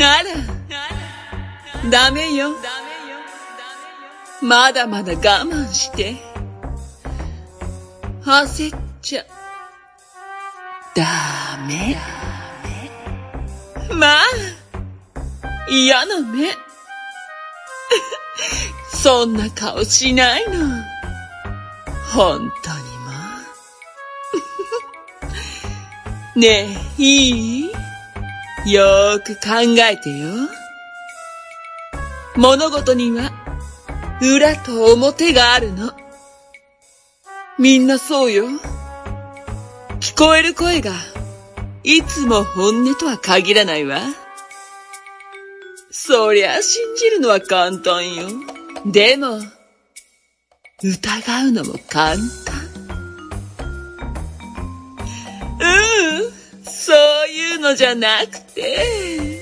あら、ダメよ。まだまだ我慢して。焦っちゃ。ダメ。まあ、嫌な目。そんな顔しないの。本当にもう。ねえ、いい？よーく考えてよ。物事には裏と表があるの。みんなそうよ。聞こえる声がいつも本音とは限らないわ。そりゃ信じるのは簡単よ。でも、疑うのも簡単。そういうのじゃなくて、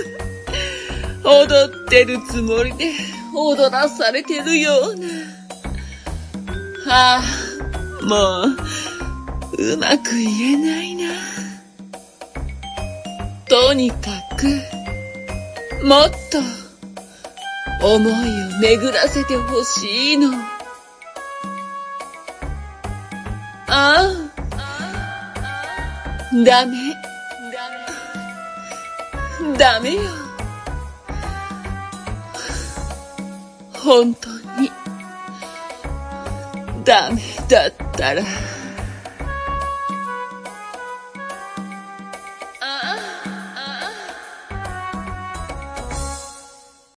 踊ってるつもりで踊らされてるような。もう、うまく言えないな。とにかく、もっと思いを巡らせてほしいの。ダメ。ダメよ。本当にダメだったら。